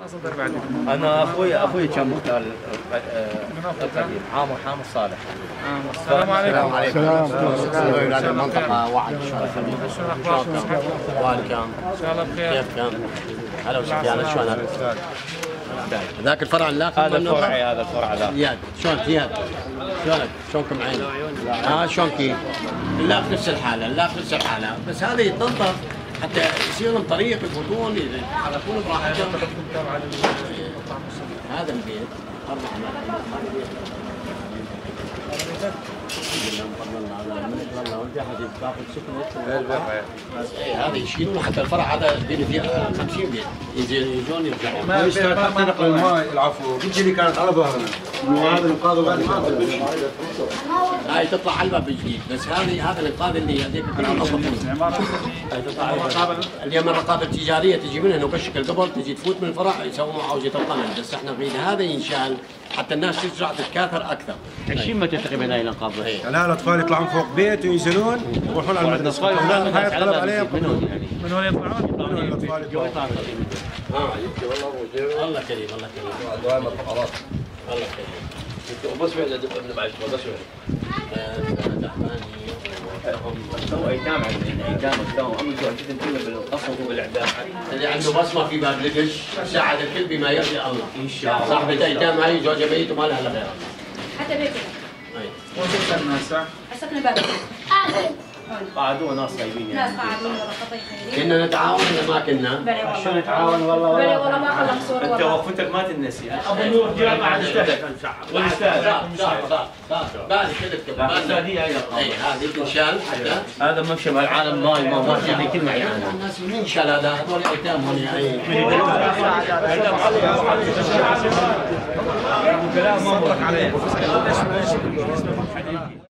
انا اخوي كان مختار القديم حامد صالح. السلام عليكم. السلام عليكم. المنطقة وعد شلون اخباركم؟ والكم ان شاء الله بخير. كيف كان؟ هلا وسهلا. شلونك؟ ذاك الفرع اللاخ هذا فرعي، هذا الفرع ذا. زياد شلونك زياد؟ شلونك؟ شلونكم عين؟ شلونك؟ اللاخ نفس الحالة، بس هذا يتنظف حتى يصير لهم طريق يفوتون يتحركون براحتهم. هذا البيت 4 هذا يشيلون حتى الفرع هذا بين فيه 50 بيت يجون يرجعون. ما تنقل الماء العفو بتجي اللي كانت على ظهرنا وهذا الانقاذ هاي تطلع على الباب الجديد، بس هذا الانقاذ اللي هذيك اليوم الرقابه التجاريه تجي من هنا وبشكل قبل تجي تفوت من الفرع يسوون معاوجه القمل، بس احنا نريد هذا ينشال حتى الناس تزرع تتكاثر اكثر. 20 متر تقريبا هاي الانقاض. الان الاطفال يطلعون فوق بيت وينزلون ويروحون على المدرسه. هاي طلب عليهم من هون يطلعون؟ الاطفال يطلعون. الله كريم الله كريم. الله كريم. بس فعلا ابن معي بس سووا ايتام عندنا ايتام هم جدا كله بالقصر وبالاعدام. اللي عنده بصمه في باب لقش ساعد الكل بما يرضي الله. ان شاء الله. صاحبة ايتام هاي زوجها ميت وما لها الا غيرها. حتى بيتنا. وين سكننا هسه؟ سكن بابا. قعدوا ناس طيبين ناس يعني. قاعدين والله خيرين. كنا نتعاون ولا ما كنا؟ بلى والله. شو نتعاون والله. بلى والله ما خلق صور انت والله. وقفتك ما تنسي. ابو نور جاء بعد اجتهد. بعد كذا هذه اي هذه تنشال هذا ممشى مع العالم ما في كل معي. الناس ينشال هذا هذول ايتام هون كلام ما عليه.